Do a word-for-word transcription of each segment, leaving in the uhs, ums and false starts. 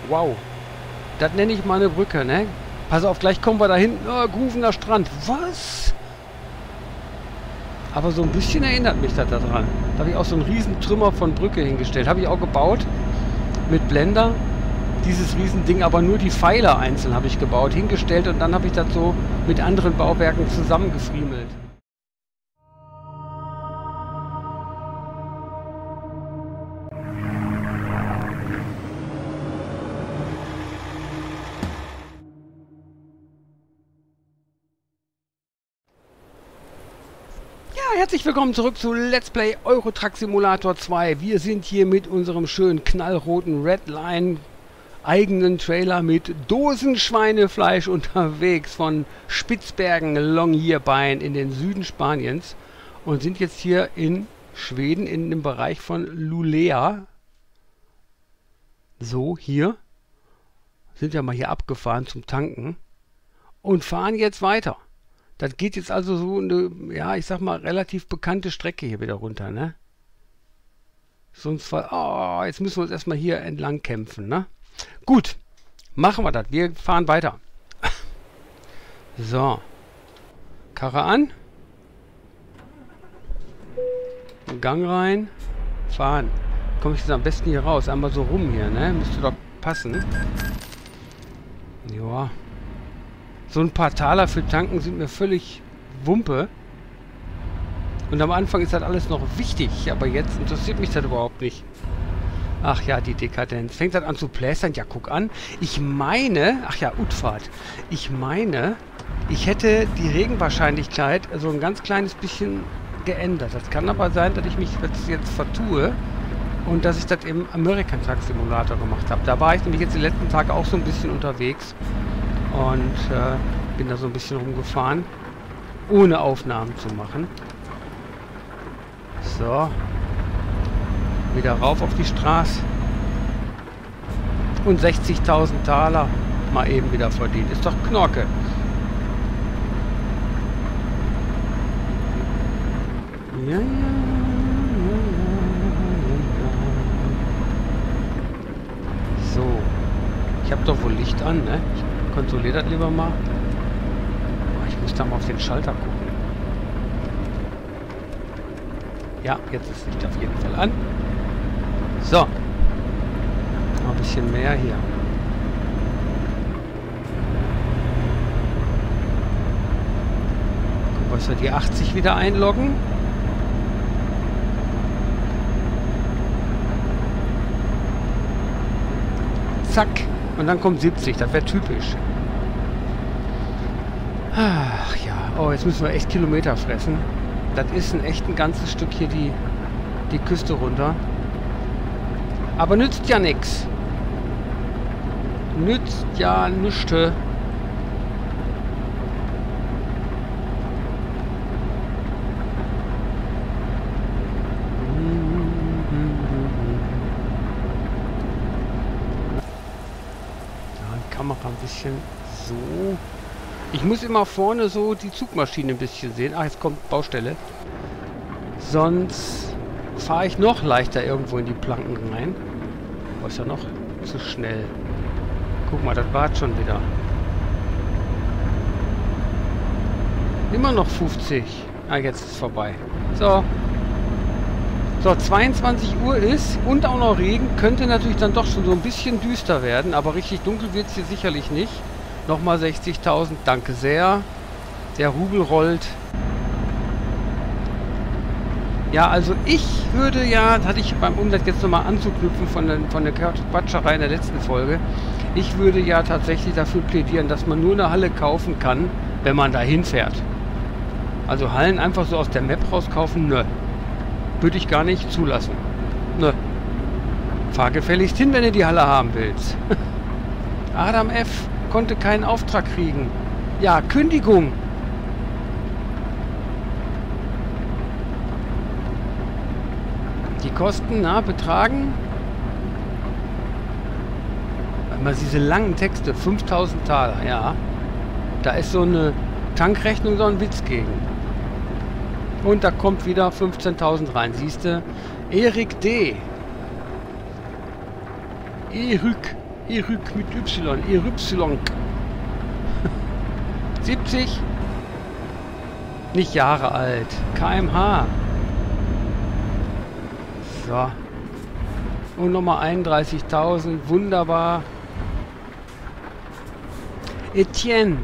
Wow. Das nenne ich mal eine Brücke, ne? Pass auf, gleich kommen wir da hinten. Oh, Grufener Strand. Was? Aber so ein bisschen erinnert mich das daran. Da habe ich auch so einen riesen Trümmer von Brücke hingestellt. Habe ich auch gebaut. Mit Blender. Dieses Riesending, aber nur die Pfeiler einzeln habe ich gebaut, hingestellt und dann habe ich das so mit anderen Bauwerken zusammengefriemelt. Ja, herzlich willkommen zurück zu Let's Play Euro Truck Simulator zwei. Wir sind hier mit unserem schönen knallroten Redline eigenen Trailer mit Dosenschweinefleisch unterwegs von Spitzbergen, Longyearbyen in den Süden Spaniens und sind jetzt hier in Schweden in dem Bereich von Luleå. So, hier sind wir mal hier abgefahren zum Tanken und fahren jetzt weiter. Das geht jetzt also so eine, ja, ich sag mal, relativ bekannte Strecke hier wieder runter, ne? Sonst, oh, jetzt müssen wir uns erstmal hier entlang kämpfen, ne? Gut, machen wir das. Wir fahren weiter. So. Karre an. Gang rein. Fahren. Komme ich jetzt am besten hier raus? Einmal so rum hier, ne? Müsste doch passen. Ja. So ein paar Taler für Tanken sind mir völlig Wumpe. Und am Anfang ist das alles noch wichtig, aber jetzt interessiert mich das überhaupt nicht. Ach ja, die Dekadenz. Fängt das an zu plästern? Ja, guck an. Ich meine, ach ja, Utfahrt. Ich meine, ich hätte die Regenwahrscheinlichkeit so ein ganz kleines bisschen geändert. Das kann aber sein, dass ich mich jetzt, jetzt vertue und dass ich das im American Truck Simulator gemacht habe. Da war ich nämlich jetzt die letzten Tage auch so ein bisschen unterwegs und äh, bin da so ein bisschen rumgefahren, ohne Aufnahmen zu machen. So. Wieder rauf auf die Straße. Und sechzigtausend Taler mal eben wieder verdient. Ist doch Knorke. Ja, ja, ja, ja, ja. So. Ich habe doch wohl Licht an, ne? Ich kontrolliere das lieber mal. Ich muss da mal auf den Schalter gucken. Ja, jetzt ist Licht auf jeden Fall an. So. Noch ein bisschen mehr hier. Gucken, was wir die achtzig wieder einloggen. Zack. Und dann kommt siebzig. Das wäre typisch. Ach ja. Oh, jetzt müssen wir echt Kilometer fressen. Das ist ein echt ein ganzes Stück hier die, die Küste runter. Aber nützt ja nichts. Nützt ja nichts. Ja, die Kamera ein bisschen so. Ich muss immer vorne so die Zugmaschine ein bisschen sehen. Ach, jetzt kommt Baustelle. Sonst fahre ich noch leichter irgendwo in die Planken rein. Aber ist ja noch zu schnell. Guck mal, das war schon wieder. Immer noch fünfzig. Ah, jetzt ist es vorbei. So. So, zweiundzwanzig Uhr ist und auch noch Regen. Könnte natürlich dann doch schon so ein bisschen düster werden. Aber richtig dunkel wird es hier sicherlich nicht. Nochmal sechzigtausend. Danke sehr. Der Rubel rollt. Ja, also ich würde ja, das hatte ich beim, um das jetzt nochmal anzuknüpfen von der, von der Quatscherei in der letzten Folge, ich würde ja tatsächlich dafür plädieren, dass man nur eine Halle kaufen kann, wenn man da hinfährt. Also Hallen einfach so aus der Map rauskaufen, nö. Würde ich gar nicht zulassen. Nö. Fahr gefälligst hin, wenn du die Halle haben willst. Adam F. konnte keinen Auftrag kriegen. Ja, Kündigung. Die Kosten, na, betragen. Mal diese langen Texte, fünftausend Taler, ja. Da ist so eine Tankrechnung so ein Witz gegen. Und da kommt wieder fünfzehntausend rein, siehst du? Erik D. Erik Eryk mit Y. Erypsilon. siebzig. Nicht Jahre alt. Kilometer pro Stunde. So. Und nochmal einunddreißigtausend. Wunderbar. Etienne.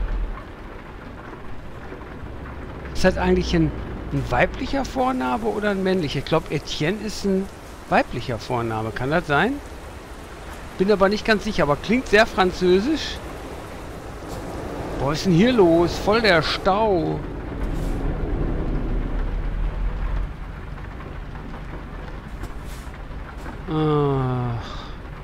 Ist das eigentlich ein, ein weiblicher Vorname oder ein männlicher? Ich glaube, Etienne ist ein weiblicher Vorname. Kann das sein? Bin aber nicht ganz sicher, aber klingt sehr französisch. Boah, ist denn hier los? Voll der Stau. Ach.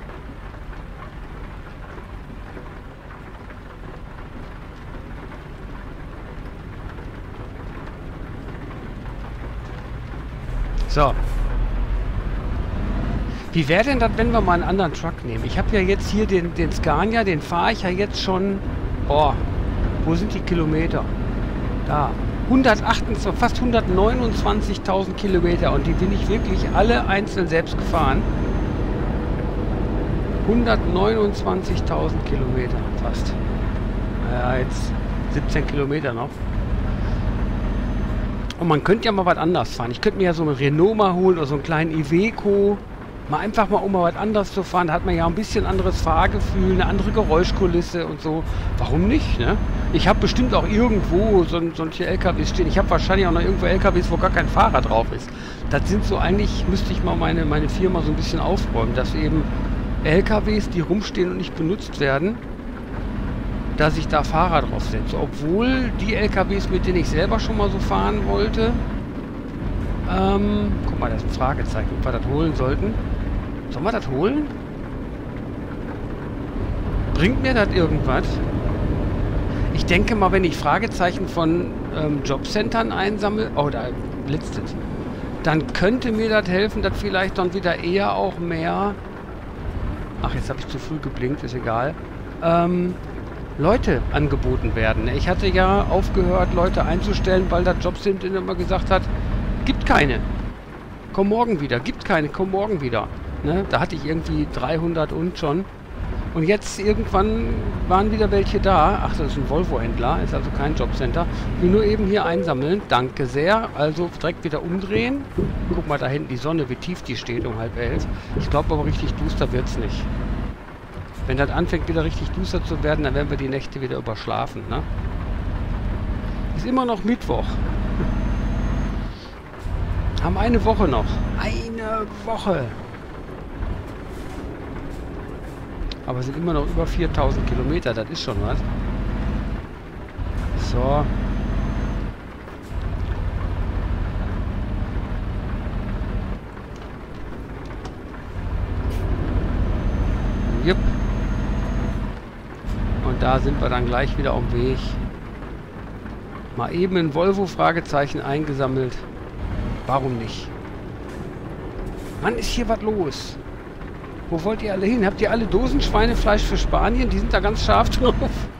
So. Wie wäre denn das, wenn wir mal einen anderen Truck nehmen? Ich habe ja jetzt hier den, den Scania, den fahre ich ja jetzt schon... Boah, wo sind die Kilometer? Da. hundertachtundzwanzig, fast hundertneunundzwanzigtausend Kilometer. Und die bin ich wirklich alle einzeln selbst gefahren. hundertneunundzwanzigtausend Kilometer fast. Naja, jetzt siebzehn Kilometer noch. Und man könnte ja mal was anderes fahren. Ich könnte mir ja so einen Renault mal holen oder so einen kleinen Iveco. Mal einfach mal, um mal was anderes zu fahren. Da hat man ja ein bisschen anderes Fahrgefühl, eine andere Geräuschkulisse und so. Warum nicht, ne? Ich habe bestimmt auch irgendwo so, solche L K Ws stehen. Ich habe wahrscheinlich auch noch irgendwo L K Ws, wo gar kein Fahrer drauf ist. Das sind so eigentlich, müsste ich mal meine, meine Firma so ein bisschen aufräumen, dass eben L K Ws, die rumstehen und nicht benutzt werden, dass ich da Fahrer drauf setze. Obwohl die L K Ws, mit denen ich selber schon mal so fahren wollte, ähm, guck mal, das ist ein Fragezeichen, ob wir das holen sollten. Sollen wir das holen? Bringt mir das irgendwas? Ich denke mal, wenn ich Fragezeichen von ähm, Jobcentern einsammle, oh, da blitzt es, dann könnte mir das helfen, dass vielleicht dann wieder eher auch mehr, ach, jetzt habe ich zu früh geblinkt, ist egal, ähm, Leute angeboten werden. Ich hatte ja aufgehört, Leute einzustellen, weil das Jobcenter immer gesagt hat, gibt keine. Komm morgen wieder. Gibt keine. Komm morgen wieder. Ne? Da hatte ich irgendwie dreihundert und schon. Und jetzt irgendwann waren wieder welche da. Ach, das ist ein Volvo-Händler. Ist also kein Jobcenter. Ich will nur eben hier einsammeln. Danke sehr. Also direkt wieder umdrehen. Guck mal da hinten die Sonne, wie tief die steht um halb elf. Ich glaube aber richtig duster wird es nicht. Wenn das anfängt wieder richtig duster zu werden, dann werden wir die Nächte wieder überschlafen. Ne? Ist immer noch Mittwoch. Haben eine Woche noch. Eine Woche. Aber es sind immer noch über viertausend Kilometer. Das ist schon was. So. Jupp. Und da sind wir dann gleich wieder auf dem Weg. Mal eben ein Volvo-Fragezeichen eingesammelt. Warum nicht? Mann, ist hier was los? Wo wollt ihr alle hin? Habt ihr alle Dosenschweinefleisch für Spanien? Die sind da ganz scharf drauf.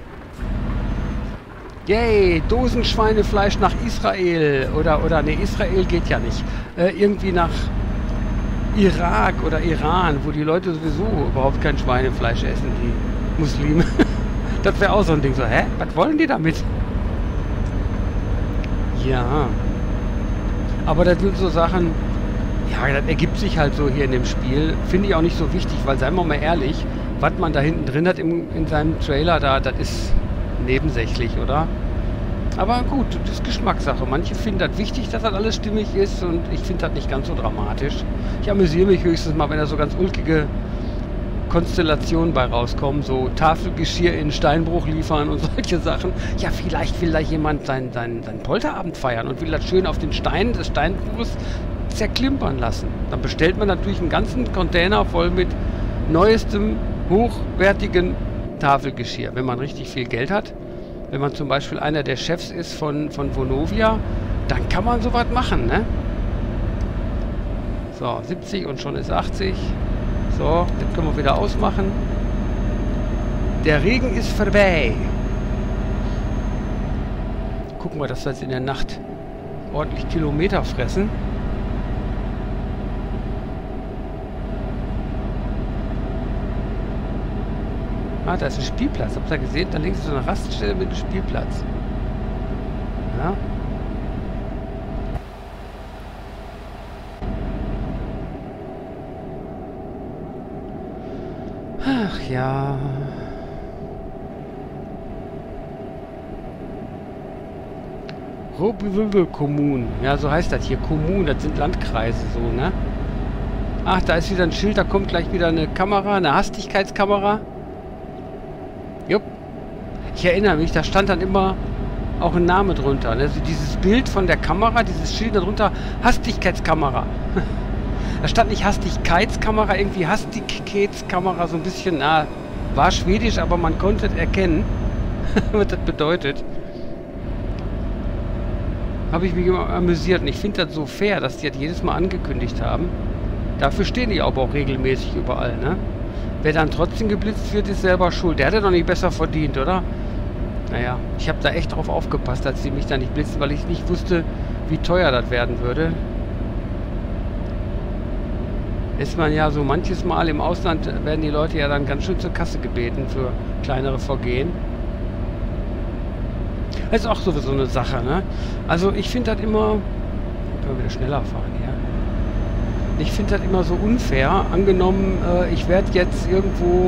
Yay, Dosenschweinefleisch nach Israel. Oder, oder, ne, Israel geht ja nicht. Äh, irgendwie nach Irak oder Iran, wo die Leute sowieso überhaupt kein Schweinefleisch essen, die Muslime. Das wäre auch so ein Ding. So, hä? Was wollen die damit? Ja. Aber das sind so Sachen, ja, das ergibt sich halt so hier in dem Spiel. Finde ich auch nicht so wichtig, weil, seien wir mal ehrlich, was man da hinten drin hat im, in seinem Trailer da, das ist nebensächlich, oder? Aber gut, das ist Geschmackssache. Manche finden das wichtig, dass das alles stimmig ist, und ich finde das nicht ganz so dramatisch. Ich amüsiere mich höchstens mal, wenn da so ganz ulkige Konstellationen bei rauskommen, so Tafelgeschirr in Steinbruch liefern und solche Sachen. Ja, vielleicht will da jemand seinen, seinen, seinen Polterabend feiern und will das schön auf den Steinen des Steinbruchs zerklimpern lassen. Dann bestellt man natürlich einen ganzen Container voll mit neuestem, hochwertigen Tafelgeschirr, wenn man richtig viel Geld hat. Wenn man zum Beispiel einer der Chefs ist von, von Vonovia, dann kann man sowas machen, ne? So, siebzig und schon ist achtzig. So, jetzt können wir wieder ausmachen. Der Regen ist vorbei. Gucken wir, dass wir jetzt in der Nacht ordentlich Kilometer fressen. Ah, da ist ein Spielplatz. Habt ihr gesehen? Da links ist so eine Raststelle mit einem Spielplatz. Ja. Ach ja. Kommunen. Ja, so heißt das hier. Kommunen, das sind Landkreise so, ne? Ach, da ist wieder ein Schild, da kommt gleich wieder eine Kamera, eine Hastigkeitskamera. Jupp. Ich erinnere mich, da stand dann immer auch ein Name drunter. Ne? Also dieses Bild von der Kamera, dieses Schild darunter, Hastigkeitskamera. Da stand nicht Hastigkeitskamera, irgendwie Hastigkeitskamera, so ein bisschen, na, war schwedisch, aber man konnte erkennen, was das bedeutet. Habe ich mich immer amüsiert und ich finde das so fair, dass die das jedes Mal angekündigt haben. Dafür stehen die aber auch regelmäßig überall, ne? Wer dann trotzdem geblitzt wird, ist selber schuld. Der hat ja doch nicht besser verdient, oder? Naja, ich habe da echt drauf aufgepasst, als sie mich da nicht blitzen, weil ich nicht wusste, wie teuer das werden würde. Ist man ja so manches Mal im Ausland, werden die Leute ja dann ganz schön zur Kasse gebeten für kleinere Vergehen. Das ist auch sowieso eine Sache, ne? Also ich finde das immer... Können wir wieder schneller fahren hier. Ich finde das immer so unfair. Angenommen, äh, ich werde jetzt irgendwo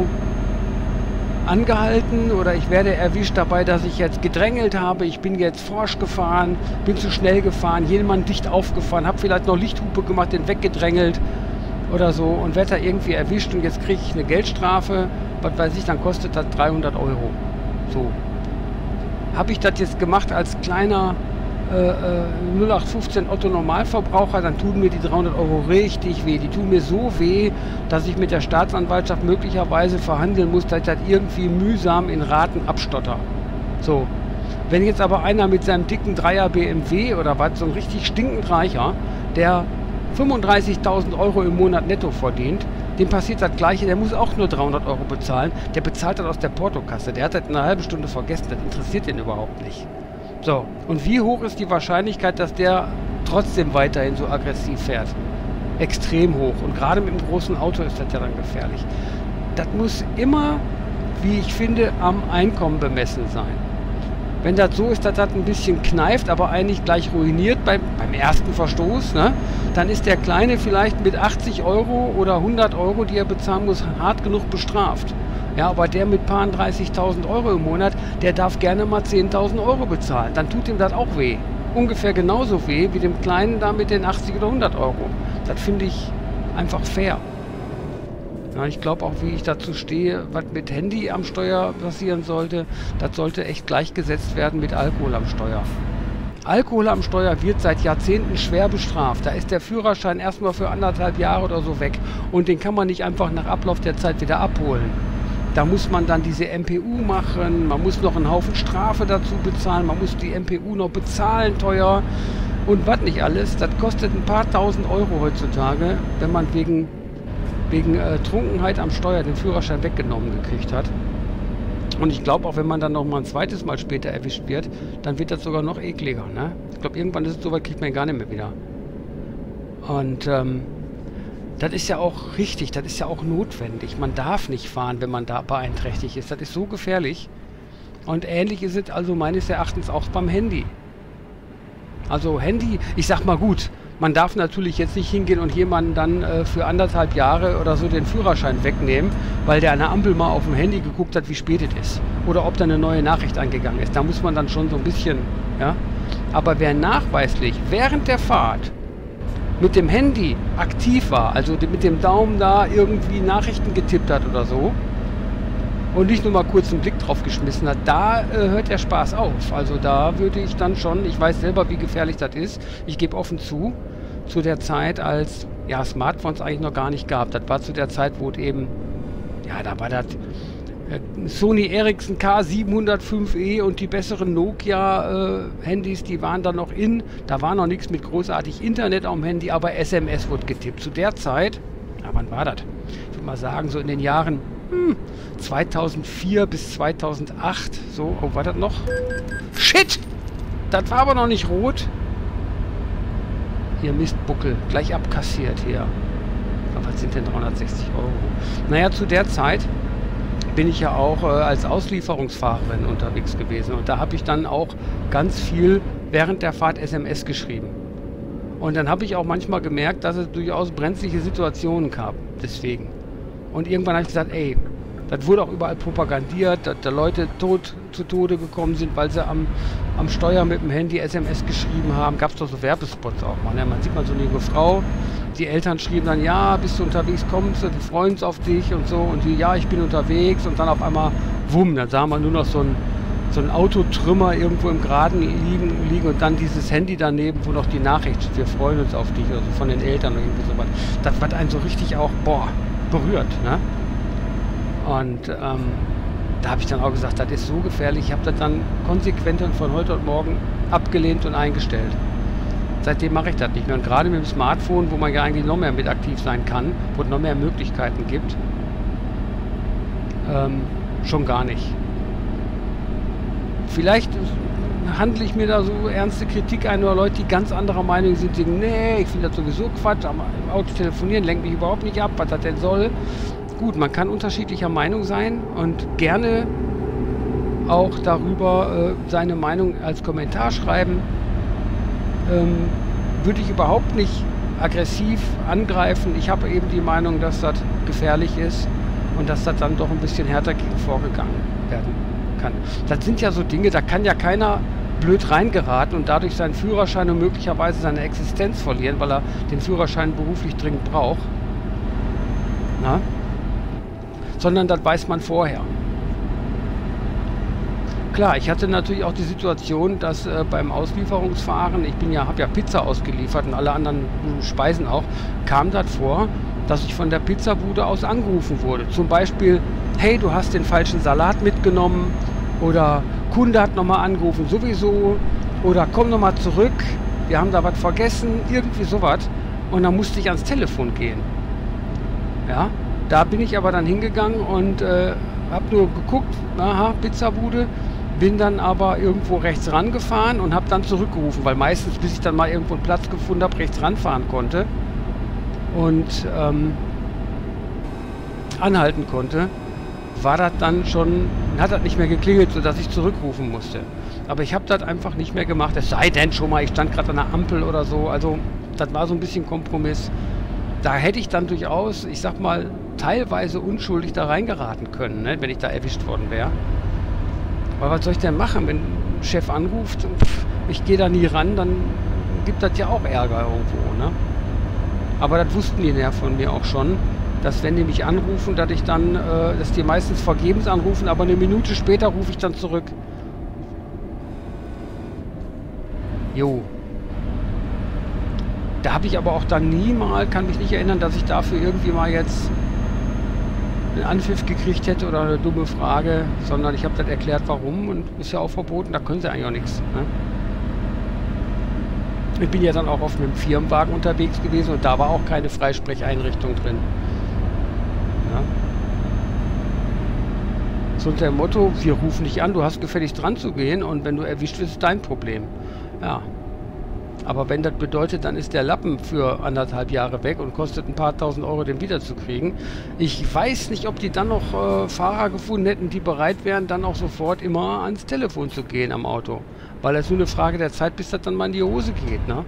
angehalten oder ich werde erwischt dabei, dass ich jetzt gedrängelt habe. Ich bin jetzt forsch gefahren, bin zu schnell gefahren, jemand dicht aufgefahren, habe vielleicht noch Lichthupe gemacht, den weggedrängelt oder so und werde da irgendwie erwischt und jetzt kriege ich eine Geldstrafe. Was weiß ich, dann kostet das dreihundert Euro. So. Habe ich das jetzt gemacht als kleiner äh, äh, null acht fünfzehn Otto Normalverbraucher, dann tun mir die dreihundert Euro richtig weh. Die tun mir so weh, dass ich mit der Staatsanwaltschaft möglicherweise verhandeln muss, dass ich das irgendwie mühsam in Raten abstotter. So. Wenn jetzt aber einer mit seinem dicken Dreier B M W oder was, so ein richtig stinkend Reicher, der fünfunddreißigtausend Euro im Monat netto verdient, dem passiert das Gleiche, der muss auch nur dreihundert Euro bezahlen. Der bezahlt das aus der Portokasse. Der hat das in einer halben Stunde vergessen. Das interessiert den überhaupt nicht. So, und wie hoch ist die Wahrscheinlichkeit, dass der trotzdem weiterhin so aggressiv fährt? Extrem hoch. Und gerade mit einem großen Auto ist das ja dann gefährlich. Das muss immer, wie ich finde, am Einkommen bemessen sein. Wenn das so ist, dass das ein bisschen kneift, aber eigentlich gleich ruiniert beim, beim ersten Verstoß, ne? Dann ist der Kleine vielleicht mit achtzig Euro oder hundert Euro, die er bezahlen muss, hart genug bestraft. Ja, aber der mit paar dreißigtausend Euro im Monat, der darf gerne mal zehntausend Euro bezahlen. Dann tut ihm das auch weh. Ungefähr genauso weh wie dem Kleinen da mit den achtzig oder hundert Euro. Das finde ich einfach fair. Ja, ich glaube auch, wie ich dazu stehe, was mit Handy am Steuer passieren sollte, das sollte echt gleichgesetzt werden mit Alkohol am Steuer. Alkohol am Steuer wird seit Jahrzehnten schwer bestraft. Da ist der Führerschein erstmal für anderthalb Jahre oder so weg. Und den kann man nicht einfach nach Ablauf der Zeit wieder abholen. Da muss man dann diese M P U machen, man muss noch einen Haufen Strafe dazu bezahlen, man muss die M P U noch bezahlen, teuer. Und was nicht alles, das kostet ein paar tausend Euro heutzutage, wenn man wegen... wegen äh, Trunkenheit am Steuer den Führerschein weggenommen gekriegt hat. Und ich glaube, auch wenn man dann noch mal ein zweites Mal später erwischt wird, dann wird das sogar noch ekliger, ne? Ich glaube, irgendwann ist es so weit, kriegt man ihn gar nicht mehr wieder. Und ähm, das ist ja auch richtig, das ist ja auch notwendig. Man darf nicht fahren, wenn man da beeinträchtigt ist. Das ist so gefährlich. Und ähnlich ist es also meines Erachtens auch beim Handy. Also Handy, ich sag mal gut, man darf natürlich jetzt nicht hingehen und jemanden dann äh, für anderthalb Jahre oder so den Führerschein wegnehmen, weil der an der Ampel mal auf dem Handy geguckt hat, wie spät es ist. Oder ob da eine neue Nachricht eingegangen ist. Da muss man dann schon so ein bisschen, ja. Aber wer nachweislich während der Fahrt mit dem Handy aktiv war, also mit dem Daumen da irgendwie Nachrichten getippt hat oder so, und nicht nur mal kurz einen Blick drauf geschmissen hat, da äh, hört der Spaß auf. Also da würde ich dann schon, ich weiß selber, wie gefährlich das ist, ich gebe offen zu, zu der Zeit, als ja, Smartphones eigentlich noch gar nicht gab. Das war zu der Zeit, wo es eben, ja, da war das äh, Sony Ericsson K siebenhundertfünf E und die besseren Nokia-Handys, äh, die waren dann noch in. Da war noch nichts mit großartig Internet am Handy, aber S M S wurde getippt. Zu der Zeit, ja, wann war das? Ich würde mal sagen, so in den Jahren Hm, zweitausendvier bis zweitausendacht, so, oh, war das noch? Shit! Das war aber noch nicht rot. Ihr Mistbuckel, gleich abkassiert hier. Aber was sind denn dreihundertsechzig Euro? Naja, zu der Zeit bin ich ja auch äh, als Auslieferungsfahrerin unterwegs gewesen. Und da habe ich dann auch ganz viel während der Fahrt S M S geschrieben. Und dann habe ich auch manchmal gemerkt, dass es durchaus brenzliche Situationen gab. Deswegen. Und irgendwann habe ich gesagt, ey, das wurde auch überall propagandiert, dass da Leute tot zu Tode gekommen sind, weil sie am, am Steuer mit dem Handy S M S geschrieben haben. Gab es doch so Werbespots auch mal. Ne? Man sieht mal so eine junge Frau, die Eltern schrieben dann, ja, bist du unterwegs, kommst du, wir freuen uns auf dich und so. Und die, ja, ich bin unterwegs. Und dann auf einmal, wumm, dann sah man nur noch so ein, so ein Autotrümmer irgendwo im Graden liegen, liegen und dann dieses Handy daneben, wo noch die Nachricht steht, wir freuen uns auf dich, oder so von den Eltern oder irgendwie sowas. Das wird einen so richtig auch, boah, berührt, ne? Und ähm, da habe ich dann auch gesagt, das ist so gefährlich. Ich habe das dann konsequent von heute und morgen abgelehnt und eingestellt. Seitdem mache ich das nicht mehr. Und gerade mit dem Smartphone, wo man ja eigentlich noch mehr mit aktiv sein kann, wo es noch mehr Möglichkeiten gibt, ähm, schon gar nicht. Vielleicht handle ich mir da so ernste Kritik ein oder Leute, die ganz anderer Meinung sind, sagen, nee, ich finde das sowieso Quatsch, am Auto telefonieren lenkt mich überhaupt nicht ab, was das denn soll. Gut, man kann unterschiedlicher Meinung sein und gerne auch darüber äh, seine Meinung als Kommentar schreiben. Ähm, würde ich überhaupt nicht aggressiv angreifen. Ich habe eben die Meinung, dass das gefährlich ist und dass das dann doch ein bisschen härter gegen vorgegangen werden kann. Das sind ja so Dinge, da kann ja keiner blöd reingeraten und dadurch seinen Führerschein und möglicherweise seine Existenz verlieren, weil er den Führerschein beruflich dringend braucht. Na? Sondern das weiß man vorher. Klar, ich hatte natürlich auch die Situation, dass äh, beim Auslieferungsfahren, ich bin ja, habe ja Pizza ausgeliefert und alle anderen Speisen auch, kam das vor, dass ich von der Pizzabude aus angerufen wurde. Zum Beispiel, hey, du hast den falschen Salat mitgenommen oder Kunde hat nochmal angerufen, sowieso, oder komm nochmal zurück, wir haben da was vergessen, irgendwie sowas. Und dann musste ich ans Telefon gehen. Ja. Da bin ich aber dann hingegangen und äh, habe nur geguckt, aha, Pizzabude, bin dann aber irgendwo rechts rangefahren und habe dann zurückgerufen, weil meistens, bis ich dann mal irgendwo einen Platz gefunden habe, rechts ranfahren konnte und ähm, anhalten konnte, war das dann schon, hat das nicht mehr geklingelt, sodass ich zurückrufen musste. Aber ich habe das einfach nicht mehr gemacht, es sei denn schon mal, ich stand gerade an der Ampel oder so, also das war so ein bisschen Kompromiss. Da hätte ich dann durchaus, ich sag mal, teilweise unschuldig da reingeraten können, ne, wenn ich da erwischt worden wäre. Aber was soll ich denn machen, wenn ein Chef anruft und pff, ich gehe da nie ran, dann gibt das ja auch Ärger irgendwo, ne? Aber das wussten die ja von mir auch schon, dass wenn die mich anrufen, dass ich dann, äh, dass die meistens vergebens anrufen, aber eine Minute später rufe ich dann zurück. Jo. Da habe ich aber auch dann nie mal, kann mich nicht erinnern, dass ich dafür irgendwie mal jetzt einen Anpfiff gekriegt hätte oder eine dumme Frage, sondern ich habe dann erklärt, warum und ist ja auch verboten, da können sie eigentlich auch nichts. Ne? Ich bin ja dann auch auf einem Firmenwagen unterwegs gewesen und da war auch keine Freisprecheinrichtung drin. Ja? So unter dem Motto, wir rufen dich an, du hast gefälligst dran zu gehen und wenn du erwischt wirst, ist dein Problem. Ja. Aber wenn das bedeutet, dann ist der Lappen für anderthalb Jahre weg und kostet ein paar tausend Euro, den wiederzukriegen. Ich weiß nicht, ob die dann noch äh, Fahrer gefunden hätten, die bereit wären, dann auch sofort immer ans Telefon zu gehen am Auto. Weil es nur eine Frage der Zeit, bis das dann mal in die Hose geht, ne?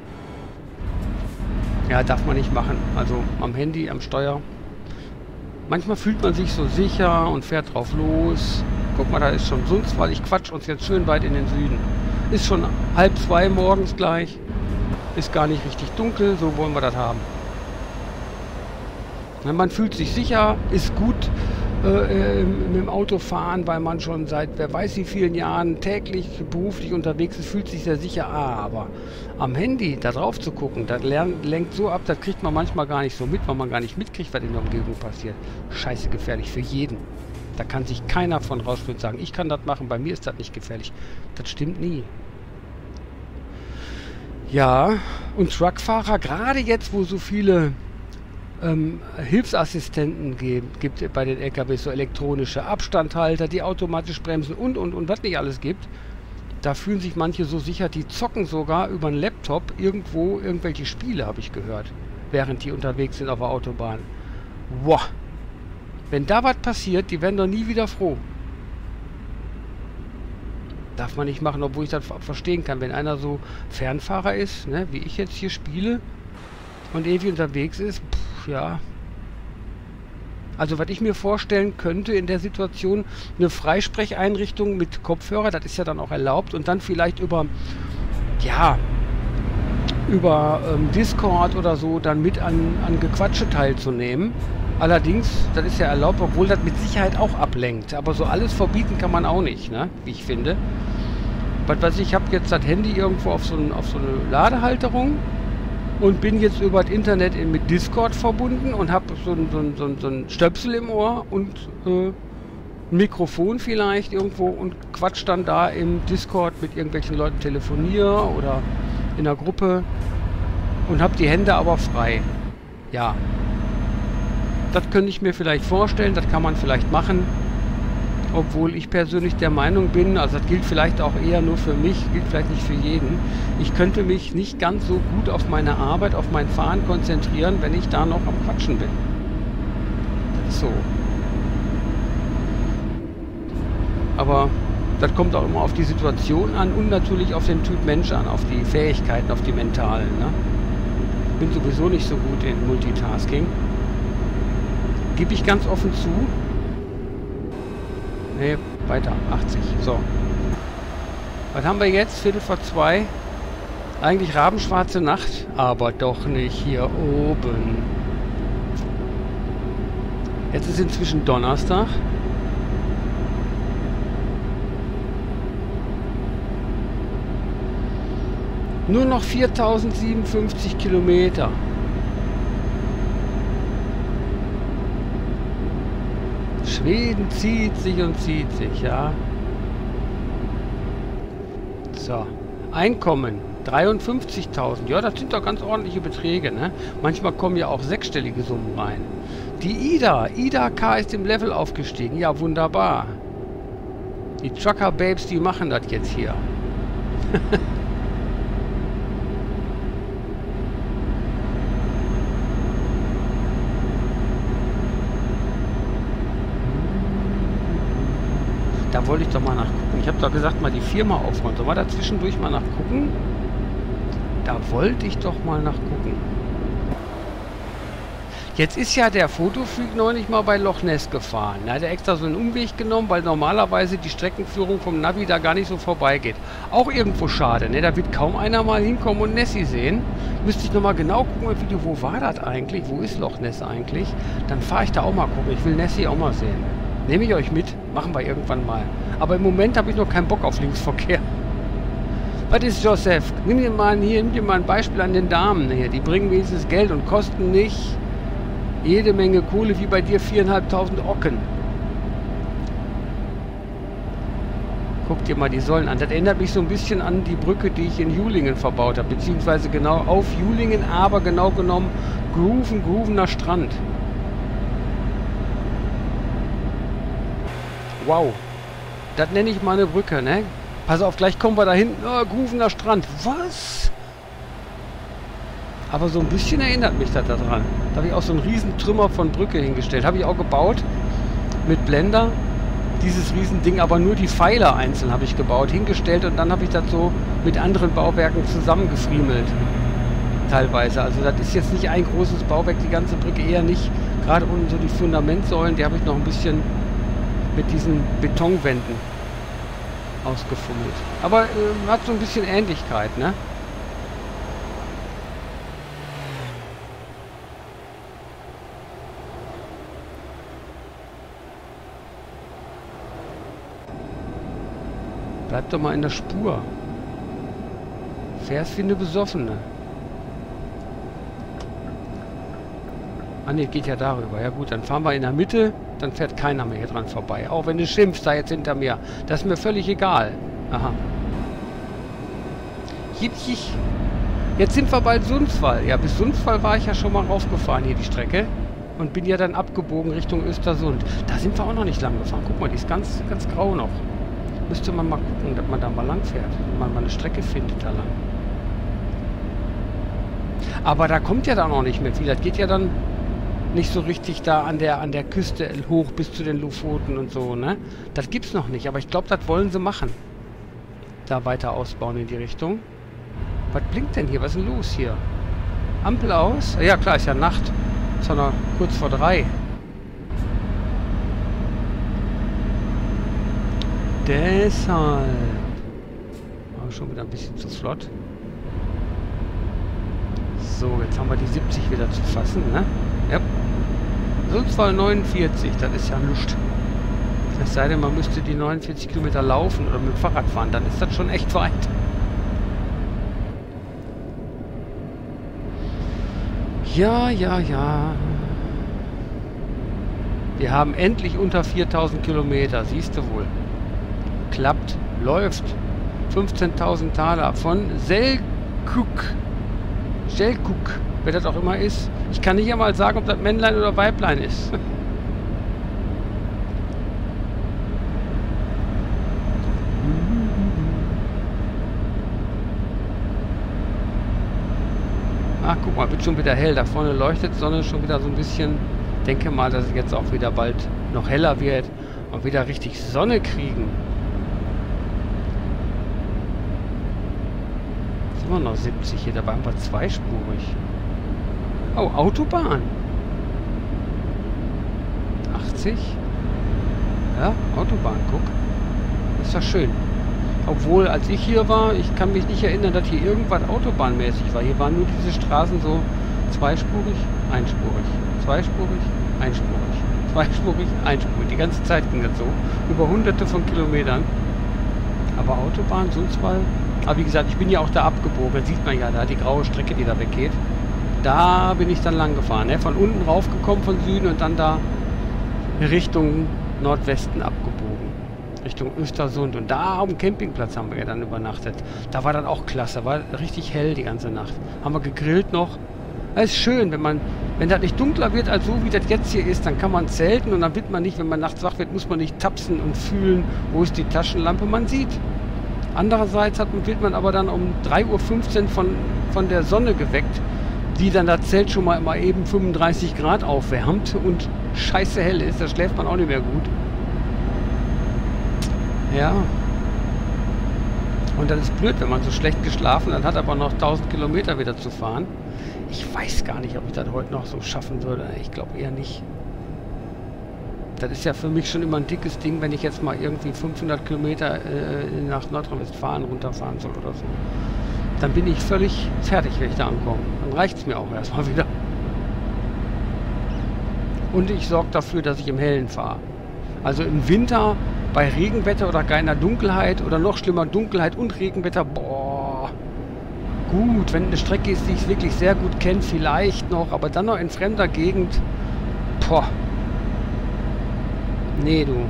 Ja, darf man nicht machen. Also am Handy, am Steuer. Manchmal fühlt man sich so sicher und fährt drauf los. Guck mal, da ist schon Sundsvall. Ich quatsch uns jetzt schön weit in den Süden. Ist schon halb zwei morgens gleich. Ist gar nicht richtig dunkel, so wollen wir das haben. Ja, man fühlt sich sicher, ist gut äh, mit dem Auto fahren, weil man schon seit wer weiß wie vielen Jahren täglich beruflich unterwegs ist, fühlt sich sehr sicher. Ah, aber am Handy da drauf zu gucken, das lenkt so ab, das kriegt man manchmal gar nicht so mit, weil man gar nicht mitkriegt, was in der Umgebung passiert. Scheiße gefährlich für jeden. Da kann sich keiner von rausführen und sagen, ich kann das machen, bei mir ist das nicht gefährlich. Das stimmt nie. Ja, und Truckfahrer, gerade jetzt, wo so viele ähm, Hilfsassistenten gibt, gibt bei den L K Ws, so elektronische Abstandhalter, die automatisch bremsen und, und, und was nicht alles gibt, da fühlen sich manche so sicher, die zocken sogar über einen Laptop irgendwo irgendwelche Spiele, habe ich gehört, während die unterwegs sind auf der Autobahn. Wow. Wenn da was passiert, die werden doch nie wieder froh. Darf man nicht machen, obwohl ich das verstehen kann. Wenn einer so Fernfahrer ist, ne, wie ich jetzt hier spiele und ewig unterwegs ist, pff, ja. Also was ich mir vorstellen könnte in der Situation, eine Freisprecheinrichtung mit Kopfhörer, das ist ja dann auch erlaubt, und dann vielleicht über, ja, über ähm, Discord oder so dann mit an, an Gequatsche teilzunehmen. Allerdings, das ist ja erlaubt, obwohl das mit Sicherheit auch ablenkt. Aber so alles verbieten kann man auch nicht, ne? Wie ich finde. Was weiß ich, ich habe jetzt das Handy irgendwo auf so, ein, auf so eine Ladehalterung und bin jetzt über das Internet in, mit Discord verbunden und habe so ein, so, ein, so, ein, so ein Stöpsel im Ohr und äh, ein Mikrofon vielleicht irgendwo und quatsch dann da im Discord mit irgendwelchen Leuten, telefoniere oder in der Gruppe und habe die Hände aber frei. Ja. Das könnte ich mir vielleicht vorstellen, das kann man vielleicht machen, obwohl ich persönlich der Meinung bin, also das gilt vielleicht auch eher nur für mich, gilt vielleicht nicht für jeden, ich könnte mich nicht ganz so gut auf meine Arbeit, auf mein Fahren konzentrieren, wenn ich da noch am Quatschen bin. Das ist so. Aber das kommt auch immer auf die Situation an und natürlich auf den Typ Mensch an, auf die Fähigkeiten, auf die mentalen. Ne? Ich bin sowieso nicht so gut in Multitasking. Gebe ich ganz offen zu. Ne, weiter. achtzig. So. Was haben wir jetzt? Viertel vor zwei. Eigentlich rabenschwarze Nacht, aber doch nicht hier oben. Jetzt ist inzwischen Donnerstag. Nur noch viertausendsiebenundfünfzig Kilometer. Schweden zieht sich und zieht sich, ja. So. Einkommen dreiundfünfzigtausend. Ja, das sind doch ganz ordentliche Beträge, ne? Manchmal kommen ja auch sechsstellige Summen rein. Die Ida. Ida K ist im Level aufgestiegen. Ja, wunderbar. Die Trucker Babes, die machen das jetzt hier. Da wollte ich doch mal nachgucken. Ich habe doch gesagt, mal die Firma aufräumen. Sollen wir da zwischendurch mal nachgucken? Da wollte ich doch mal nachgucken. Jetzt ist ja der Fotofreak neulich mal bei Loch Ness gefahren. Da hat er extra so einen Umweg genommen, weil normalerweise die Streckenführung vom Navi da gar nicht so vorbeigeht. Auch irgendwo schade, ne? Da wird kaum einer mal hinkommen und Nessie sehen. Müsste ich nochmal genau gucken im Video, wo war das eigentlich? Wo ist Loch Ness eigentlich? Dann fahre ich da auch mal gucken. Ich will Nessie auch mal sehen. Nehme ich euch mit, machen wir irgendwann mal. Aber im Moment habe ich noch keinen Bock auf Linksverkehr. Was ist Joseph? Nimm dir mal hier, nimm dir mal ein Beispiel an den Damen hier. Die bringen wenigstens Geld und kosten nicht jede Menge Kohle wie bei dir viertausendfünfhundert Ocken. Guck dir mal die Säulen an. Das erinnert mich so ein bisschen an die Brücke, die ich in Julingen verbaut habe. Beziehungsweise genau auf Julingen, aber genau genommen Grooven, Groovener Strand. Wow, das nenne ich mal eine Brücke, ne? Pass auf, gleich kommen wir da hinten. Oh, Groovener Strand. Was? Aber so ein bisschen erinnert mich das daran. Da habe ich auch so einen riesen Trümmer von Brücke hingestellt. Habe ich auch gebaut mit Blender. Dieses Riesending, aber nur die Pfeiler einzeln habe ich gebaut, hingestellt und dann habe ich das so mit anderen Bauwerken zusammengefriemelt. Teilweise. Also das ist jetzt nicht ein großes Bauwerk, die ganze Brücke eher nicht. Gerade unten so die Fundamentsäulen, die habe ich noch ein bisschen mit diesen Betonwänden ausgefummelt. Aber äh, hat so ein bisschen Ähnlichkeit, ne? Bleib doch mal in der Spur. Fährst wie eine Besoffene. Ah ne, geht ja darüber. Ja gut, dann fahren wir in der Mitte, dann fährt keiner mehr hier dran vorbei. Auch wenn du schimpfst da jetzt hinter mir. Das ist mir völlig egal. Aha. Jippich. Jetzt sind wir bald Sundsvall. Ja, bis Sundsvall war ich ja schon mal raufgefahren hier die Strecke. Und bin ja dann abgebogen Richtung Östersund. Da sind wir auch noch nicht lang gefahren. Guck mal, die ist ganz, ganz grau noch. Müsste man mal gucken, dass man da mal lang fährt. Wenn man mal eine Strecke findet da lang. Aber da kommt ja dann noch nicht mehr viel. Das geht ja dann nicht so richtig da an der an der Küste hoch bis zu den Lofoten und so, ne? Das gibt's noch nicht, aber ich glaube, das wollen sie machen. Da weiter ausbauen in die Richtung. Was blinkt denn hier? Was ist denn los hier? Ampel aus? Ja klar, ist ja Nacht. Sondern kurz vor drei. Deshalb. Aber schon wieder ein bisschen zu flott. So, jetzt haben wir die siebzig wieder zu fassen, ne? Ja. Sonst war neunundvierzig, das ist ja nichts. Es sei denn, man müsste die neunundvierzig Kilometer laufen oder mit dem Fahrrad fahren, dann ist das schon echt weit. Ja, ja, ja. Wir haben endlich unter viertausend Kilometer, siehst du wohl. Klappt, läuft. fünfzehntausend Taler von Selkuk. Selkuk, wer das auch immer ist. Ich kann nicht einmal sagen, ob das Männlein oder Weiblein ist. Ach, guck mal, wird schon wieder hell. Da vorne leuchtet die Sonne schon wieder so ein bisschen. Denke mal, dass es jetzt auch wieder bald noch heller wird und wieder richtig Sonne kriegen. Jetzt sind wir noch siebzig hier, da waren wir zweispurig. Oh, Autobahn. achtzig. Ja, Autobahn, guck. Ist doch schön. Obwohl, als ich hier war, ich kann mich nicht erinnern, dass hier irgendwas autobahnmäßig war. Hier waren nur diese Straßen so zweispurig, einspurig, zweispurig, einspurig, zweispurig, einspurig. Die ganze Zeit ging das so. Über hunderte von Kilometern. Aber Autobahn, sonst mal... Aber wie gesagt, ich bin ja auch da abgebogen. Das sieht man ja da, die graue Strecke, die da weggeht. Da bin ich dann lang gefahren. Ne? Von unten raufgekommen, von Süden und dann da Richtung Nordwesten abgebogen. Richtung Östersund. Und da am Campingplatz haben wir ja dann übernachtet. Da war dann auch klasse. War richtig hell die ganze Nacht. Haben wir gegrillt noch. Das ist schön, wenn man, wenn das nicht dunkler wird als so, wie das jetzt hier ist, dann kann man zelten und dann wird man nicht, wenn man nachts wach wird, muss man nicht tapsen und fühlen, wo ist die Taschenlampe. Man sieht. Andererseits hat, wird man aber dann um drei Uhr fünfzehn von, von der Sonne geweckt, die dann das Zelt schon mal, mal eben fünfunddreißig Grad aufwärmt und scheiße hell ist. Da schläft man auch nicht mehr gut. Ja. Und das ist blöd, wenn man so schlecht geschlafen hat, hat aber noch tausend Kilometer wieder zu fahren. Ich weiß gar nicht, ob ich das heute noch so schaffen würde. Ich glaube eher nicht. Das ist ja für mich schon immer ein dickes Ding, wenn ich jetzt mal irgendwie fünfhundert Kilometer äh, nach Nordrhein-Westfalen runterfahren soll oder so. Dann bin ich völlig fertig, wenn ich da ankomme. Dann reicht es mir auch erstmal wieder. Und ich sorge dafür, dass ich im Hellen fahre. Also im Winter bei Regenwetter oder keiner Dunkelheit oder noch schlimmer Dunkelheit und Regenwetter, boah, gut, wenn eine Strecke ist, die ich wirklich sehr gut kenne, vielleicht noch, aber dann noch in fremder Gegend, boah, nee, du,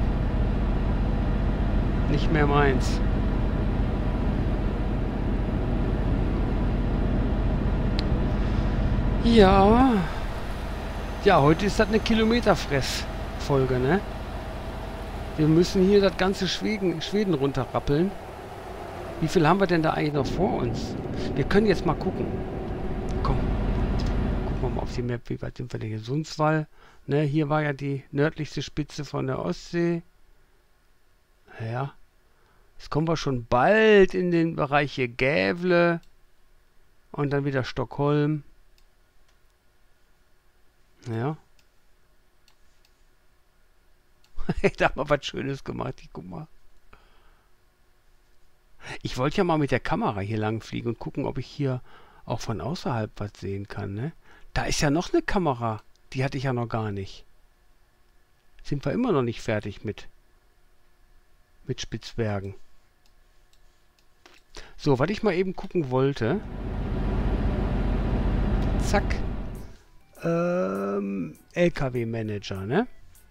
nicht mehr meins. Ja, ja, heute ist das eine Kilometerfress-Folge, ne? Wir müssen hier das ganze Schweden, Schweden runterrappeln. Wie viel haben wir denn da eigentlich noch vor uns? Wir können jetzt mal gucken. Komm. Gucken wir mal auf die Map. Wie weit sind wir denn hier? Sundsvall. Ne, hier war ja die nördlichste Spitze von der Ostsee. Ja. Jetzt kommen wir schon bald in den Bereich hier Gävle. Und dann wieder Stockholm. Ja. Da haben wir was Schönes gemacht. Ich guck mal. Ich wollte ja mal mit der Kamera hier lang fliegen und gucken, ob ich hier auch von außerhalb was sehen kann, ne? Da ist ja noch eine Kamera. Die hatte ich ja noch gar nicht. Sind wir immer noch nicht fertig mit mit Spitzbergen. So, was ich mal eben gucken wollte. Zack. Ähm, L K W-Manager, ne?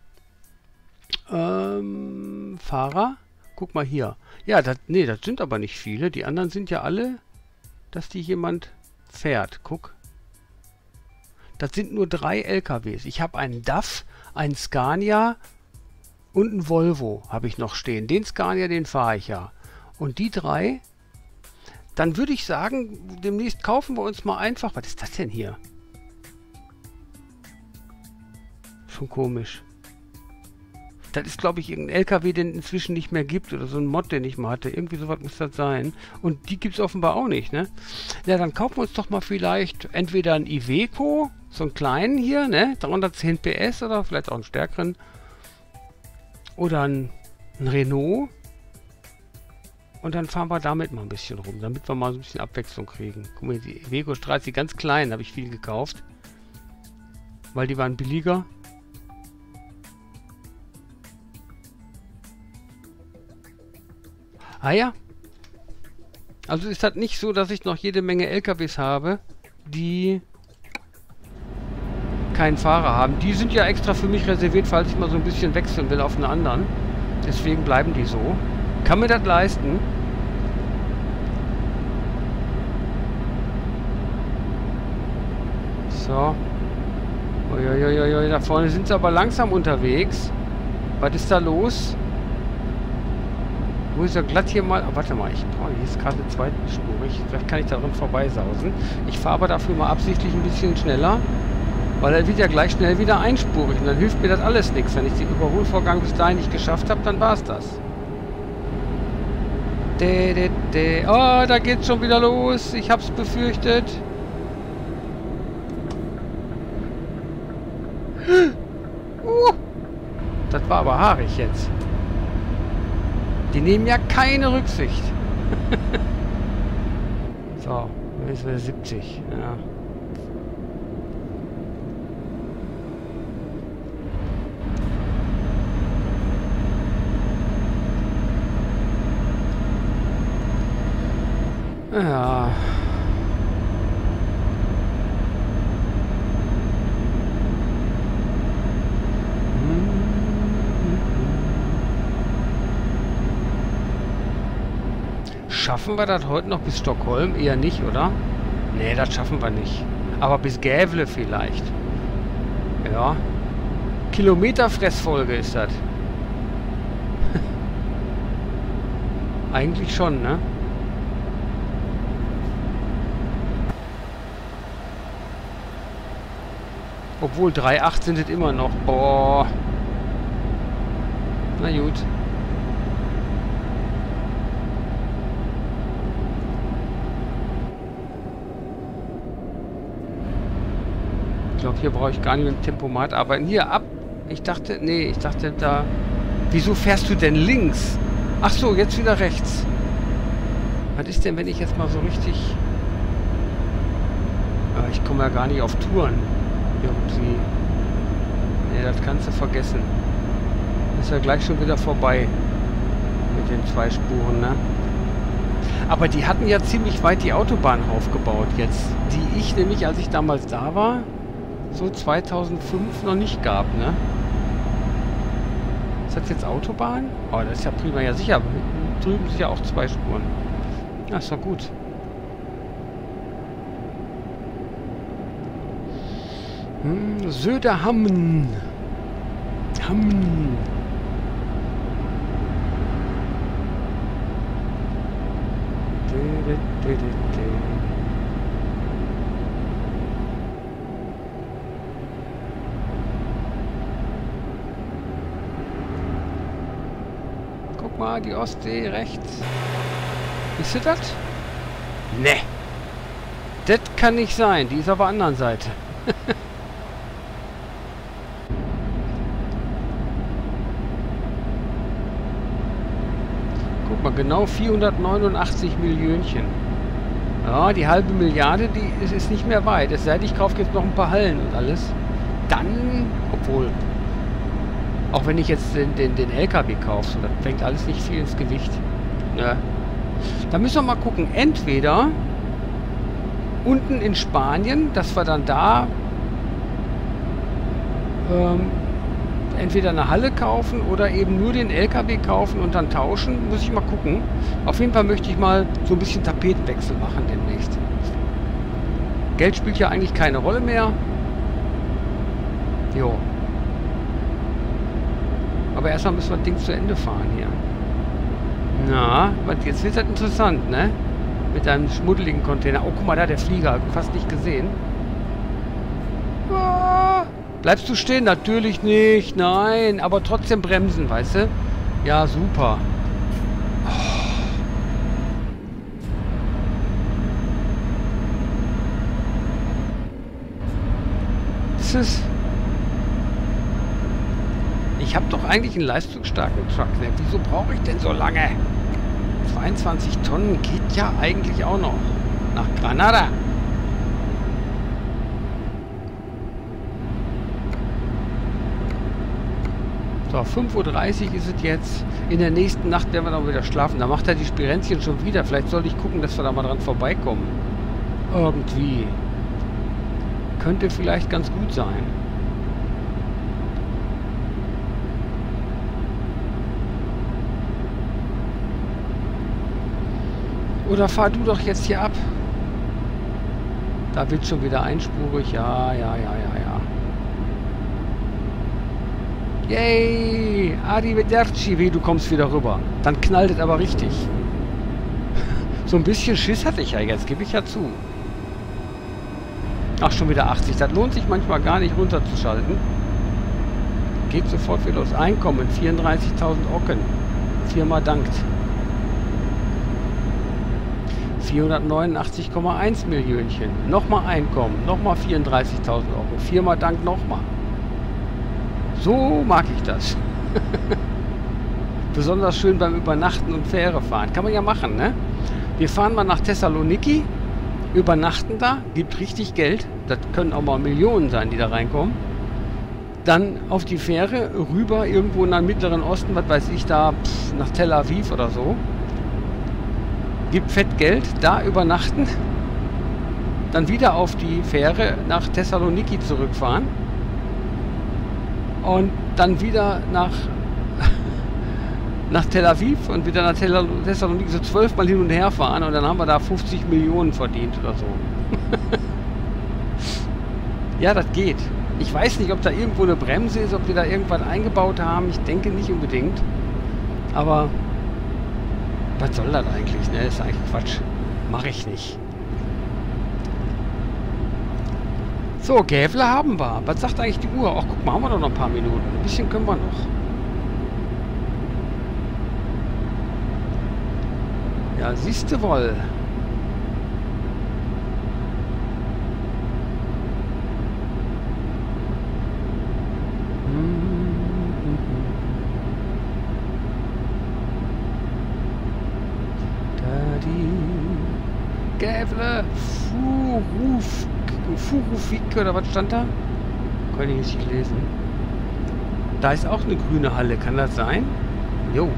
Ähm, Fahrer. Guck mal hier. Ja, das, nee, das sind aber nicht viele. Die anderen sind ja alle, dass die jemand fährt. Guck. Das sind nur drei L K Ws. Ich habe einen D A F, einen Scania und einen Volvo habe ich noch stehen. Den Scania, den fahre ich ja. Und die drei, dann würde ich sagen, demnächst kaufen wir uns mal einfach... Was ist das denn hier? Schon komisch. Das ist, glaube ich, irgendein L K W, den es inzwischen nicht mehr gibt. Oder so ein Mod, den ich mal hatte. Irgendwie sowas muss das sein. Und die gibt es offenbar auch nicht, ne? Ja, dann kaufen wir uns doch mal vielleicht entweder einen Iveco, so einen kleinen hier, ne? dreihundertzehn P S oder vielleicht auch einen stärkeren. Oder einen, einen Renault. Und dann fahren wir damit mal ein bisschen rum, damit wir mal so ein bisschen Abwechslung kriegen. Guck mal, die Iveco Straße, die ganz kleinen, habe ich viel gekauft. Weil die waren billiger. Ah ja. Also ist das nicht so, dass ich noch jede Menge L K Ws habe, die keinen Fahrer haben. Die sind ja extra für mich reserviert, falls ich mal so ein bisschen wechseln will auf einen anderen. Deswegen bleiben die so. Kann mir das leisten. So. Uiuiuiui, da vorne sind sie aber langsam unterwegs. Was ist da los? Wo ist er glatt hier mal? Oh, warte mal, ich brauche hier ist gerade zweispurig. Vielleicht kann ich da drin vorbeisausen. Ich fahre aber dafür mal absichtlich ein bisschen schneller, weil er wird ja gleich schnell wieder einspurig. Und dann hilft mir das alles nichts. Wenn ich den Überholvorgang bis dahin nicht geschafft habe, dann war es das. De, de, de. Oh, da geht's schon wieder los. Ich hab's befürchtet. Uh, das war aber haarig jetzt. Die nehmen ja keine Rücksicht. So, jetzt wäre siebzig. Ja. Ja. Schaffen wir das heute noch bis Stockholm? Eher nicht, oder? Nee, das schaffen wir nicht. Aber bis Gävle vielleicht. Ja. Kilometerfressfolge ist das. Eigentlich schon, ne? Obwohl drei Komma acht sind es immer noch. Boah. Na gut. Ich glaube, hier brauche ich gar nicht mit dem Tempomat arbeiten. Hier, ab. Ich dachte, nee, ich dachte da... Wieso fährst du denn links? Ach so, jetzt wieder rechts. Was ist denn, wenn ich jetzt mal so richtig... Ah, ich komme ja gar nicht auf Touren. Irgendwie. Nee, das kannst du vergessen. Ist ja gleich schon wieder vorbei. Mit den zwei Spuren, ne? Aber die hatten ja ziemlich weit die Autobahn aufgebaut jetzt. Die ich nämlich, als ich damals da war... so zweitausendfünf noch nicht gab, ne? Ist das jetzt Autobahn? Oh, das ist ja prima. Ja, sicher. Drüben sind ja auch zwei Spuren. Ja, ist doch gut. Hm, Söderhamn. Hamn. Guck mal, die Ostsee rechts. Ist sie das? Ne. Das kann nicht sein. Die ist auf der anderen Seite. Guck mal, genau vierhundertneunundachtzig Millionchen. Ja, die halbe Milliarde, die ist, ist nicht mehr weit. Es sei denn, ich kaufe jetzt noch ein paar Hallen und alles. Dann, obwohl... Auch wenn ich jetzt den, den, den L K W kaufe, so, das fängt alles nicht viel ins Gewicht. Ja. Da müssen wir mal gucken. Entweder unten in Spanien, dass wir dann da ähm, entweder eine Halle kaufen oder eben nur den L K W kaufen und dann tauschen. Muss ich mal gucken. Auf jeden Fall möchte ich mal so ein bisschen Tapetenwechsel machen demnächst. Geld spielt ja eigentlich keine Rolle mehr. Jo. Aber erstmal müssen wir das Ding zu Ende fahren hier. Na, jetzt wird das interessant, ne? Mit einem schmuddeligen Container. Oh, guck mal da, der Flieger. Fast nicht gesehen. Ah, Bleibst du stehen? Natürlich nicht. Nein, aber trotzdem bremsen, weißt du? Ja, super. Das ist... Ich habe doch eigentlich einen leistungsstarken Truck. Ne? Wieso brauche ich denn so lange? zweiundzwanzig Tonnen geht ja eigentlich auch noch. Nach Granada. So, fünf Uhr dreißig ist es jetzt. In der nächsten Nacht werden wir dann wieder schlafen. Da macht er die Spirenzchen schon wieder. Vielleicht sollte ich gucken, dass wir da mal dran vorbeikommen. Irgendwie. Könnte vielleicht ganz gut sein. Oder fahr du doch jetzt hier ab. Da wird schon wieder einspurig. Ja, ja, ja, ja, ja. Yay! Arrivederci, wie du kommst wieder rüber. Dann knallt es aber richtig. So ein bisschen Schiss hatte ich ja jetzt, gebe ich ja zu. Ach, schon wieder achtzig. Das lohnt sich manchmal gar nicht runterzuschalten. Geht sofort wieder los. Einkommen, vierunddreißigtausend Ocken. Firma dankt. vierhundertneunundachtzig Komma eins Millionchen. Nochmal Einkommen. Nochmal vierunddreißigtausend Euro. Firma dankt nochmal. So mag ich das. Besonders schön beim Übernachten und Fähre fahren. Kann man ja machen, ne? Wir fahren mal nach Thessaloniki. Übernachten da. Gibt richtig Geld. Das können auch mal Millionen sein, die da reinkommen. Dann auf die Fähre rüber irgendwo in den Mittleren Osten. Was weiß ich da. Pff, nach Tel Aviv oder so. Gibt fett Geld, da übernachten, dann wieder auf die Fähre nach Thessaloniki zurückfahren und dann wieder nach, nach Tel Aviv und wieder nach Thessaloniki so zwölfmal hin und her fahren und dann haben wir da fünfzig Millionen verdient oder so. Ja, das geht. Ich weiß nicht, ob da irgendwo eine Bremse ist, ob die da irgendwas eingebaut haben. Ich denke nicht unbedingt. Aber... was soll das eigentlich? Ne, das ist eigentlich Quatsch. Mache ich nicht. So, Gävle haben wir. Was sagt eigentlich die Uhr? Ach, guck mal, haben wir doch noch ein paar Minuten. Ein bisschen können wir noch. Ja, siehst du wohl. Gävle, Furuf, Furufik oder was stand da? Kann ich nicht lesen. Da ist auch eine grüne Halle, kann das sein? Jo.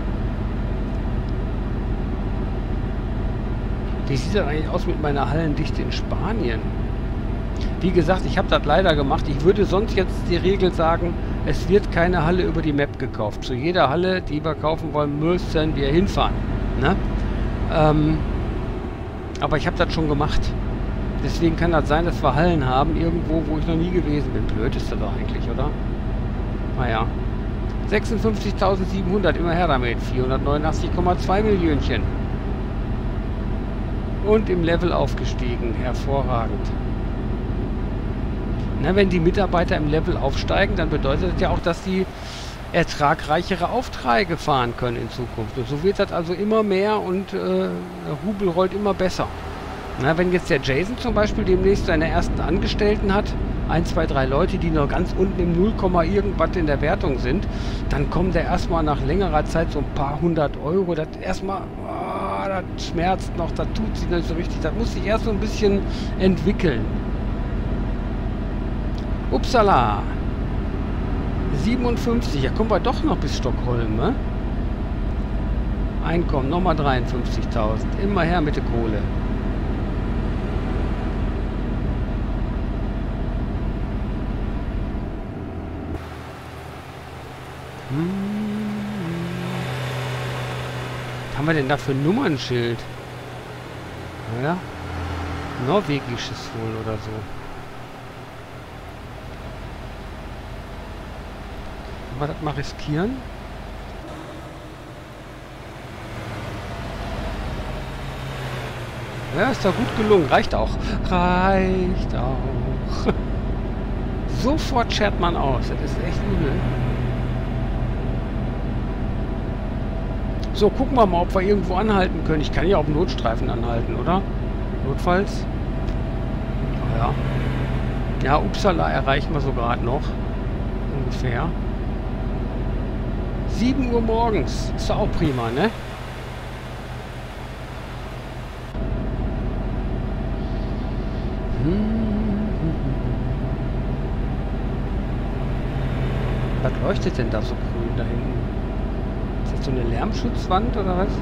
Wie sieht das eigentlich aus mit meiner Hallendichte in Spanien? Wie gesagt, ich habe das leider gemacht. Ich würde sonst jetzt die Regel sagen, es wird keine Halle über die Map gekauft. Zu jeder Halle, die wir kaufen wollen, müssen wir hinfahren. Ne? Ähm... Aber ich habe das schon gemacht. Deswegen kann das sein, dass wir Hallen haben, irgendwo, wo ich noch nie gewesen bin. Blöd ist das doch eigentlich, oder? Naja. sechsundfünfzigtausendsiebenhundert, immer her damit. vierhundertneunundachtzig Komma zwei Millionchen. Und im Level aufgestiegen. Hervorragend. Na, wenn die Mitarbeiter im Level aufsteigen, dann bedeutet das ja auch, dass die ertragreichere Aufträge fahren können in Zukunft. Und so wird das also immer mehr und äh, der Rubel rollt immer besser. Na, wenn jetzt der Jason zum Beispiel demnächst seine ersten Angestellten hat, ein, zwei, drei Leute, die noch ganz unten im null, irgendwas in der Wertung sind, dann kommen der erstmal nach längerer Zeit so ein paar hundert Euro. Das erstmal, oh, das schmerzt noch, das tut sich nicht so richtig. Das muss sich erst so ein bisschen entwickeln. Upsala! siebenundfünfzig, ja kommen wir doch noch bis Stockholm, ne? Einkommen, nochmal dreiundfünfzigtausend. Immer her mit der Kohle. Hm. Was haben wir denn da für ein Nummernschild? Ja, norwegisches wohl oder so. Wollen wir das mal riskieren? Ja, ist doch gut gelungen. Reicht auch. Reicht auch. Sofort schert man aus. Das ist echt übel. So, gucken wir mal, ob wir irgendwo anhalten können. Ich kann ja auf dem Notstreifen anhalten, oder? Notfalls. Oh ja. Ja, Uppsala erreichen wir so gerade noch. Ungefähr. sieben Uhr morgens. Ist doch auch prima, ne? Was leuchtet denn da so grün da hinten? Ist das so eine Lärmschutzwand oder was?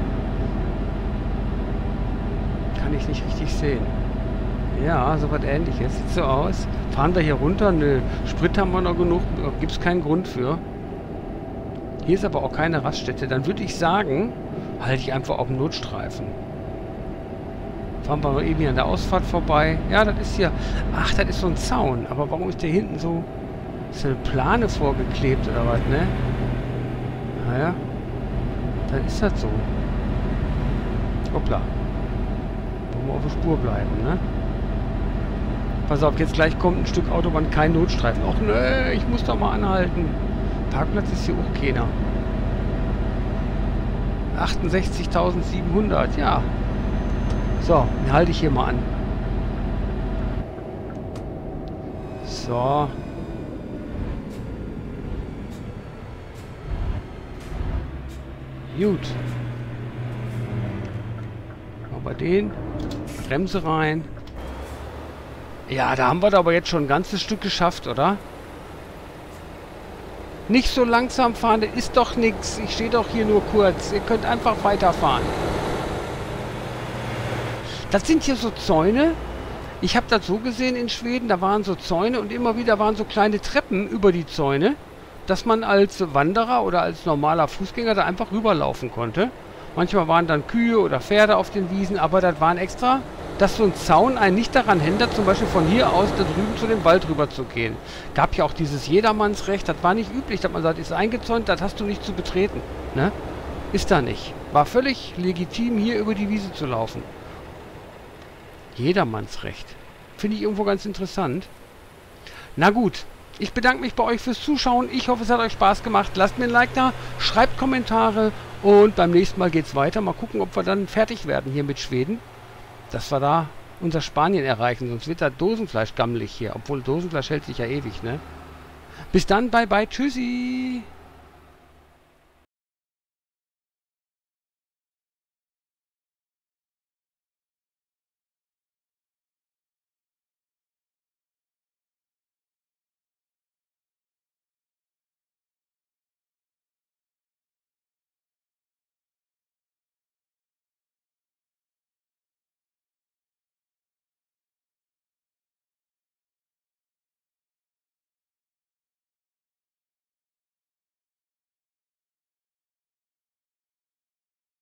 Kann ich nicht richtig sehen. Ja, so was Ähnliches. Sieht so aus. Fahren wir hier runter? Nö. Sprit haben wir noch genug. Gibt es keinen Grund für. Hier ist aber auch keine Raststätte. Dann würde ich sagen, halte ich einfach auf dem Notstreifen. Fahren wir mal eben hier an der Ausfahrt vorbei. Ja, das ist hier... Ach, das ist so ein Zaun. Aber warum ist der hinten so... Ist eine Plane vorgeklebt oder was, ne? Naja. Dann ist das so. Hoppla. Wollen wir auf der Spur bleiben, ne? Pass auf, jetzt gleich kommt ein Stück Autobahn, kein Notstreifen. Och nö, ich muss doch mal anhalten. Parkplatz ist hier auch keiner. achtundsechzigtausendsiebenhundert, ja. So, dann halte ich hier mal an. So. Gut. Machen wir den. Bremse rein. Ja, da haben wir da aber jetzt schon ein ganzes Stück geschafft, oder? Nicht so langsam fahren, das ist doch nichts. Ich stehe doch hier nur kurz. Ihr könnt einfach weiterfahren. Das sind hier so Zäune. Ich habe das so gesehen in Schweden, da waren so Zäune und immer wieder waren so kleine Treppen über die Zäune, dass man als Wanderer oder als normaler Fußgänger da einfach rüberlaufen konnte. Manchmal waren dann Kühe oder Pferde auf den Wiesen, aber das waren extra, dass so ein Zaun einen nicht daran hindert, zum Beispiel von hier aus da drüben zu dem Wald rüber zu gehen. Gab ja auch dieses Jedermannsrecht, das war nicht üblich, dass man sagt, ist eingezäunt, das hast du nicht zu betreten. Ne? Ist da nicht. War völlig legitim, hier über die Wiese zu laufen. Jedermannsrecht. Finde ich irgendwo ganz interessant. Na gut. Ich bedanke mich bei euch fürs Zuschauen. Ich hoffe, es hat euch Spaß gemacht. Lasst mir ein Like da, schreibt Kommentare und beim nächsten Mal geht's weiter. Mal gucken, ob wir dann fertig werden hier mit Schweden. Dass wir da unser Spanien erreichen, sonst wird da Dosenfleisch gammelig hier. Obwohl Dosenfleisch hält sich ja ewig, ne? Bis dann, bye bye, tschüssi!